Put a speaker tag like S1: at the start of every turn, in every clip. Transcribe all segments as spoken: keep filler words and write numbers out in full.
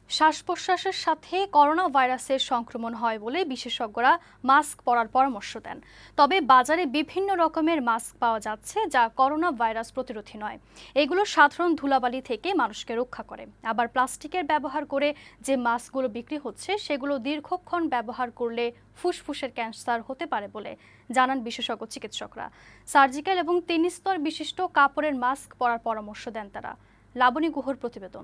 S1: শ্বাস-প্রশ্বাসের সাথে করোনা ভাইরাসের সংক্রমণ হয় বলে বিশেষজ্ঞরা মাস্ক পরার পরামর্শ দেন। তবে বাজারে বিভিন্ন রকমের মাস্ক পাওয়া যাচ্ছে যা করোনা ভাইরাস প্রতিরোধী নয়। এগুলো সাধারণ ধুলাবালি থেকে মানুষকে রক্ষা করে। আবার প্লাস্টিকের ব্যবহার করে যে মাস্কগুলো বিক্রি হচ্ছে সেগুলো দীর্ঘক্ষণ ব্যবহার করলে ফুসফুসের ক্যান্সার হতে পারে বলে জানান বিশেষজ্ঞ চিকিৎসকরা। সার্জিক্যাল এবং তিন স্তর বিশিষ্ট কাপড়ের মাস্ক পরার পরামর্শ দেন তারা। লাবণী গুহর প্রতিবেদন।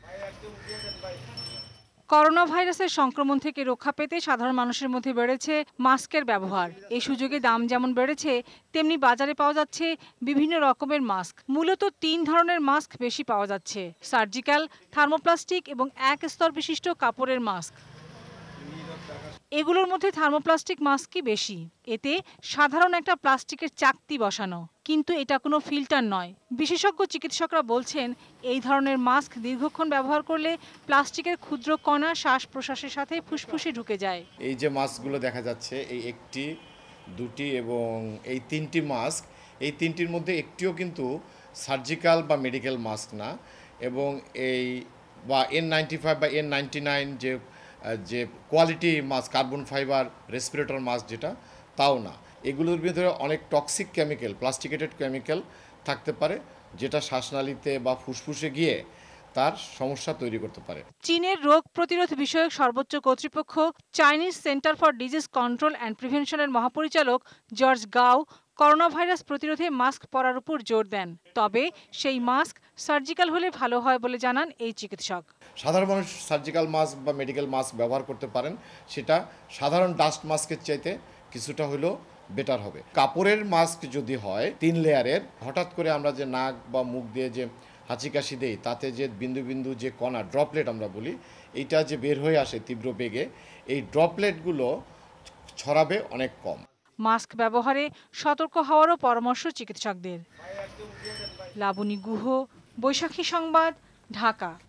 S2: করোনা ভাইরাসের সংক্রমণ থেকে রক্ষা পেতে সাধারণ মানুষের মধ্যে বেড়েছে মাস্কের ব্যবহার। এই সুযোগে দাম যেমন বেড়েছে, তেমনি বাজারে পাওয়া যাচ্ছে বিভিন্ন রকমের মাস্ক। মূলত তিন ধরনের মাস্ক বেশি পাওয়া যাচ্ছে: সার্জিক্যাল, থার্মোপ্লাস্টিক এবং এক স্তর বিশিষ্ট কাপড়ের মাস্ক। এগুলোর মধ্যে থার্মোপ্লাস্টিক মাস্কই বেশি। এতে সাধারণ একটা প্লাস্টিকের চাকতি বসানো, কিন্তু এটা কোনো ফিল্টার নয়। বিশেষজ্ঞ চিকিৎসকরা বলছেন, এই ধরনের মাস্ক দীর্ঘক্ষণ ব্যবহার করলে প্লাস্টিকের ক্ষুদ্র কণা শ্বাস প্রশ্বাসের সাথে ফুসফুসে ঢুকে যায়।
S3: এই যে মাস্কগুলো দেখা যাচ্ছে, এই একটি, দুটি এবং এই তিনটি মাস্ক, এই তিনটির মধ্যে একটিও কিন্তু সার্জিক্যাল বা মেডিকেল মাস্ক না, এবং এই বা এন নাইনটি ফাইভ বা এন নাইনটি নাইন যে যে quality mask, carbon fibre respirator mask যেটা, তাও না। এগুলোর ভিতরে অনেক টক্সিক কেমিক্যাল, প্লাস্টিকেটেড কেমিক্যাল থাকতে পারে, যেটা শ্বাসনালীতে বা ফুসফুসে গিয়ে তার সমস্যা তৈরি করতে পারে।
S2: চীনের রোগ প্রতিরোধ বিষয়ক সর্বোচ্চ কর্তৃপক্ষ Chinese centre for disease control and প্রিভেনশনের মহাপরিচালক জর্জ গাও করোনা ভাইরাস প্রতিরোধে মাস্ক পরার উপর জোর দেন। তবে সেই মাস্ক সার্জিক্যাল হলে ভালো হয় বলে জানান এই চিকিৎসক।
S3: সাধারণ মানুষ সার্জিক্যাল মাস্ক বা মেডিকেল মাস্ক ব্যবহার করতে পারেন, সেটা সাধারণ ডাস্ট মাস্কের চাইতে কিছুটা হলেও বেটার হবে। কাপড়ের মাস্ক যদি হয় তিন লেয়ারের, হঠাৎ করে আমরা যে নাক বা মুখ দিয়ে যে হাঁচি কাশি দেই, তাতে যে বিন্দু বিন্দু যে কণা, ড্রপলেট আমরা বলি, এইটা যে বের হয়ে আসে তীব্র বেগে, এই ড্রপলেটগুলো ছড়াবে অনেক কম।
S2: মাস্ক ব্যবহারে সতর্ক হওয়ারও পরামর্শ চিকিৎসকদের। লাবণী গুহ, বৈশাখী সংবাদ, ঢাকা।